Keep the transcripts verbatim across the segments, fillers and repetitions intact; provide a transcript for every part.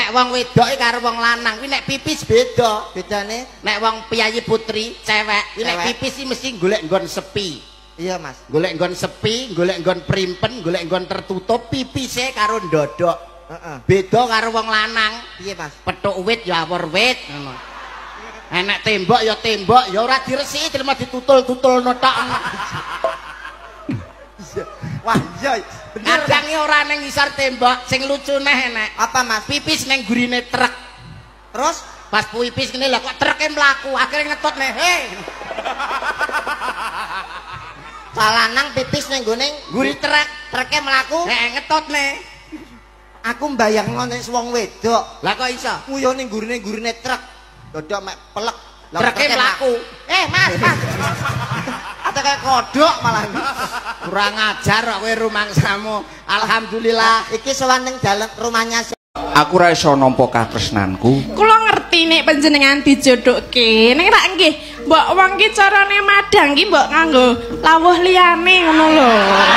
nek wong wedok karo wong lanang kuwi nek pipis beda. Bedane Nek wong piyayi putri cewek kuwi nek pipis iki mesti golek nggon sepi. Iya, Mas. Golek nggon sepi, golek nggon primpen, golek nggon tertutup pipise karo ndodok. Heeh. Beda karo wong lanang. Piye, Mas? Petuk wit ya awor wit ngono. Enek tembok ya tembok ya ora diresiki cuma ditutul-tutul notok. Wah, iya. Kadang ora ning ngisor tembok, sing lucu neh enek. Apa, Mas? Pipis ning gurine truk. Terus Pas pipis ngene lho kok truke mlaku, akhirnya ngetut nih. Hei. salanang pipis ning gone Guri truk, truke mlaku. heeh ngetut nih. Aku mbayangno nek wong wedok. Lah kok iso? Nguyu ning gurine-gurine truk. Dodok mek pelek. Truke mlaku. Eh, Mas, Mas. Ada kayak kodok malah. Kurang ajar kok kowe rumangsamu. Alhamdulillah iki sowan ning dalan rumahnya. Aku ra iso nampa katresnanku. Kula ngerti nek panjenengan dijodohke. Nek rak nggih, mbok wong ki carane madang ki mbok nganggo lawuh liyane ngono lho.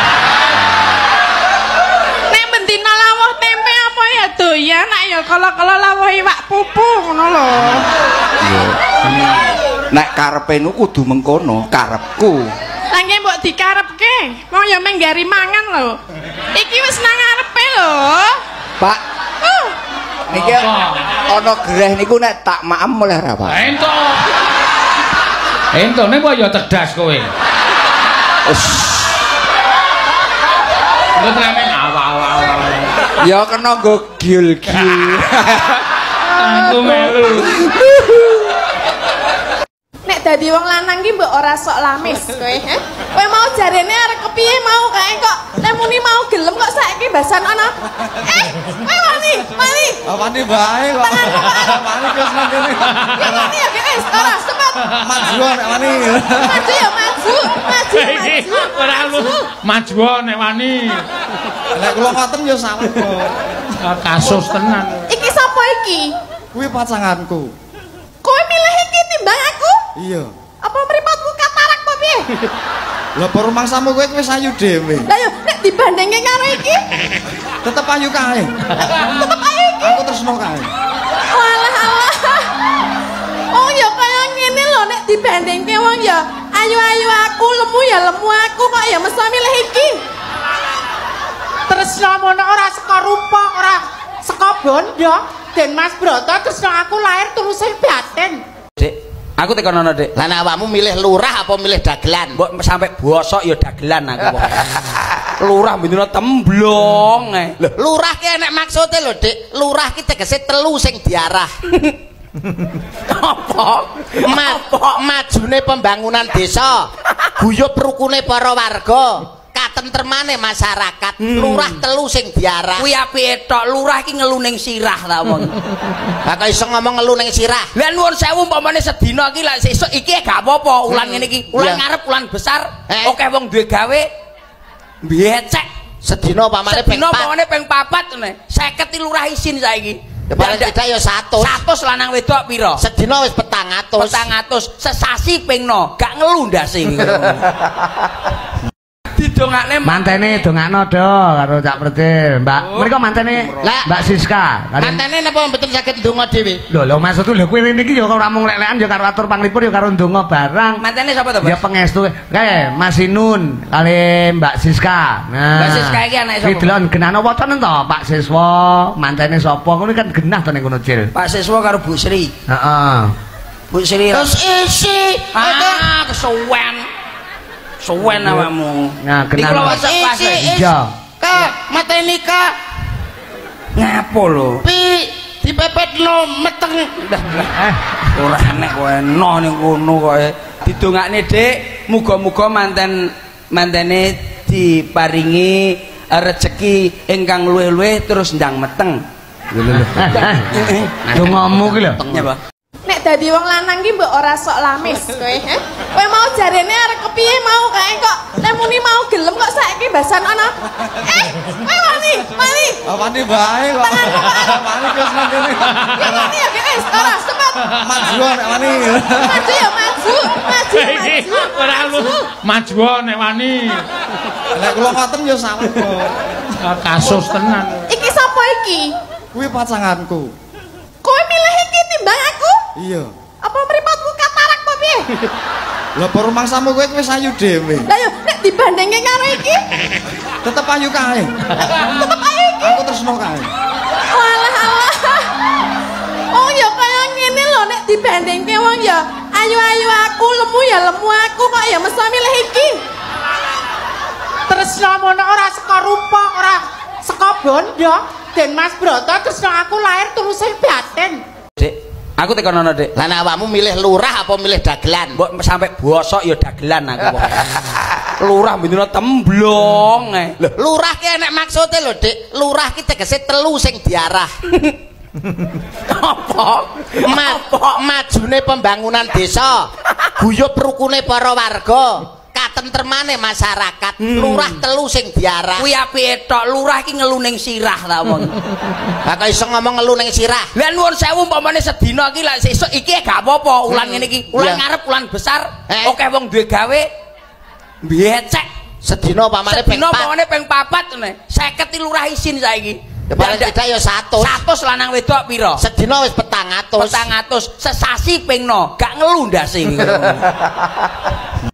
Nek bendina lawuh tempe apa ya doyan, nek ya kala-kala lawuh iwak pupu ngono lho. Nek karepe nu kudu mengkono, karepku. Lah nggih mbok dikarepke, wong ya menggari mangan lho. Iki wis nang ngarepe lho. Pak, Uh. niki ana greh niku nek tak maem oleh ra, Pak? Ento. Ento nek kok ya cerdas kowe. Us. Lu tremen awal-awal. Ya kena nggo giul-giul. Aku melu. Nek dadi wong lanang ki mbok ora sok lamis kowe, he? Kowe mau jarene arek kepiye mau kae kok nek muni mau gelem kok saiki basan ana. Eh, kowe wani, wani. Wani bae kok. Wani terus nang kene. Ya wani ya wis, ora cepet. Maju nek wani. Maju ya maju, maju Iki maju. ora lu maju nek wani. Nek kula ngoten ya sawet kok. Kasus tenan. Iki sapa iki? Kuwi pasanganku. Kowe milih iki timbang aku? Iya. Apa mripatmu katarak apa piye? Lah baru mangsamu kowe wis ayu dhewe. Lah yo nek dibandingke karo iki, Tetep ayu kae. tetep ayo iki. Aku tresno kae. Walah alah. Oh ya kaya ngene lho nek dibandingke wong ya ayu-ayu aku, lemu ya lemu aku kok ya mesti milih iki. Terus nomono ora saka rupa, ora saka bondo. Den Mas Broto terus aku lahir terusé batin. Dik, aku tekan ana, Dik. Lah nek awakmu milih lurah apa milih dagelan? Mbok sampe bosok ya dagelan aku. Lurah bendina temblong ae. Lho, lurah ki enek maksude lho, Dik. Lurah ki tegese telu sing diarah. Apa? Ma majune pembangunan desa, guyub rukune para warga, katentremane masyarakat. Lurah telu sing diarah. Kuwi apike tok, lurah iki ngelu ning sirah ta wong. Lah kok iso ngomong ngelu ning sirah? Lah nuwun sewu umpamane sedina iki lak sesuk iki gak apa-apa ulan ngene iki. Ulan ngarep ulan besar, Eh. oke wong duwe gawe becek. Sedina pamane ping Sedina empat. umpamane ping papat ngene. seket lurah isin saiki. Ya paling tidak ya seratus. seratus lanang wedok pira? Sedina wis petang atus. petang atus sesasi ping no, gak ngelu ndase iki. Didongakne Mantene dongakno do karo Cak Pretil. Mbak, mriko mantene Lah. Mbak Siska. Mantene napa mboten saged ndonga dhewe? Lho lho maksudku lho kowe rene iki ya ora mung lek-lekan ya karo atur panglipur ya karo ndonga barang. mantene sapa to, Ya Bos? pengestu kae Mas Inun kali Mbak Siska. Nah. Mbak Siska iki anake sapa? Iki delon genahno wacana to Pak Siswa, mantene sapa ngono kan genah to ning kono Cil. Pak Siswa karo Bu Sri. Heeh. Bu Sri. Terus isi. Ah, kesuwen. Suwen awakmu. Nah, Iki kenal. lho wis pas. Isi. Iya. Kak, mateni Kak. Ngapo lho? Pi dipepetno meteng. Eh, Ora enek kowe eno ning kono kowe. Didongakne, Dik, muga-muga manten mantene diparingi rezeki ingkang luwih-luwih terus ndang meteng. lho lho. Eh, dongamu ki lho. Nyapa? Nek dadi wong lanang ki mbok ora sok lamis kowe, he? Kowe mau jarene arek kepiye mau kae kok nek muni mau gelem kok saiki basan ana. Eh, kowe wani, wani. Wani bae kok. Wani terus nang kene. Ya wani ya wis, ora cepet. Maju nek wani. Maju ya maju, maju ya Iki maju. ora lu maju nek wani. Nek kula ngoten ya sawet kok. Kasus tenan. Iki sapa iki? Kuwi pacanganku. Kowe milih iki timbang aku? Iya. Apa mripatmu katarak apa piye? Lah baru mangsamu kowe wis ayu dhewe. Lah yo nek dibandingke karo iki, Tetep ayu kae. tetep ayo iki. Aku tresno kae. Walah alah. Oh ya kaya ngene lho nek dibandingke wong ya ayu-ayu aku, lemu ya lemu aku kok ya mesti milih iki. Tresna mono ora saka rupa, ora saka bondo. Den Mas Broto tresna aku lahir tulus batin. Dik, aku tekonono, Dik. Lan awakmu milih lurah apa milih dagelan? Mbok sampe bosok ya dagelan aku pokoke. Lurah bendina temblong ae. Lho, lurah ki enek maksude lho, Dik. Lurah ki tegese telu sing diarah. Apa? Ma majune pembangunan desa, guyub rukune para warga, katentremane masyarakat. Lurah telu sing diarah. Kuwi apike tok, lurah iki ngelu ning sirah ta wong. Lah kok iso ngomong ngelu ning sirah? Lah nuwun sewu umpamane sedina iki lak sesuk iki gak apa-apa ulan ngene iki. Ulan ngarep ulan besar, Eh. oke wong duwe gawe becek. Sedina pamane ping Sedina pat. umpamane ping papat ngene. seket lurah isin saiki. Ya paling tidak ya seratus. seratus lanang wedok pira? Sedina wis petang atus. petang atus sesasi ping no, gak ngelu ndase iki.